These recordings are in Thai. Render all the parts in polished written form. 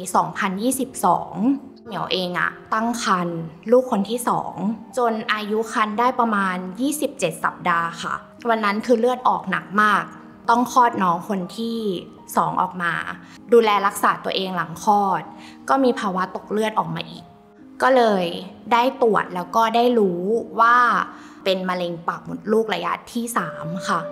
2022เหมียวเองอะตั้งครรภ์ลูกคนที่2จนอายุครรภ์ได้ประมาณ27สัปดาห์ค่ะวันนั้นคือเลือดออกหนักมากต้องคลอดน้องคนที่2ออกมาดูแลรักษาตัวเองหลังคลอดก็มีภาวะตกเลือดออกมาอีกก็เลยได้ตรวจแล้วก็ได้รู้ว่าเป็นมะเร็งปากมดลูกระยะที่3ค่ะ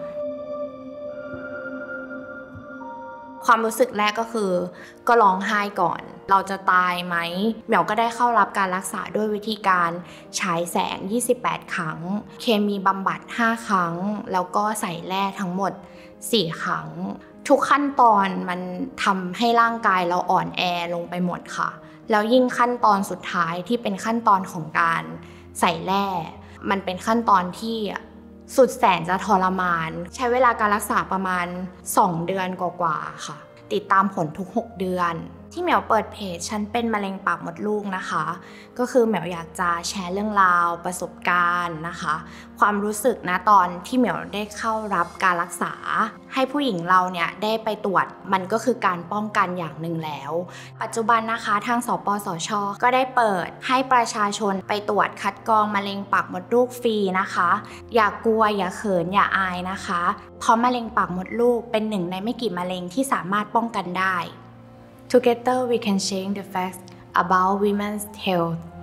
ความรู้สึกแรกก็คือก็ร้องไห้ก่อนเราจะตายไหมเหมียวก็ได้เข้ารับการรักษาด้วยวิธีการฉายแสง28ครั้งเคมีบำบัด5ครั้งแล้วก็ใส่แร่ทั้งหมด4ครั้งทุกขั้นตอนมันทำให้ร่างกายเราอ่อนแอลงไปหมดค่ะแล้วยิ่งขั้นตอนสุดท้ายที่เป็นขั้นตอนของการใส่แร่มันเป็นขั้นตอนที่สุดแสนจะทรมานใช้เวลาการรักษาประมาณ2 เดือนกว่าๆค่ะติดตามผลทุก6 เดือนที่เหมียวเปิดเพจฉันเป็นมะเร็งปากมดลูกนะคะก็คือเหมียวอยากจะแชร์เรื่องราวประสบการณ์นะคะความรู้สึกนะตอนที่เหมียวได้เข้ารับการรักษาให้ผู้หญิงเราเนี่ยได้ไปตรวจมันก็คือการป้องกันอย่างหนึ่งแล้วปัจจุบันนะคะทางสปสช.ก็ได้เปิดให้ประชาชนไปตรวจคัดกรองมะเร็งปากมดลูกฟรีนะคะอย่ากลัวอย่าเขินอย่าอายนะคะเพราะมะเร็งปากมดลูกเป็นหนึ่งในไม่กี่มะเร็งที่สามารถป้องกันได้Together we can change the facts about women's health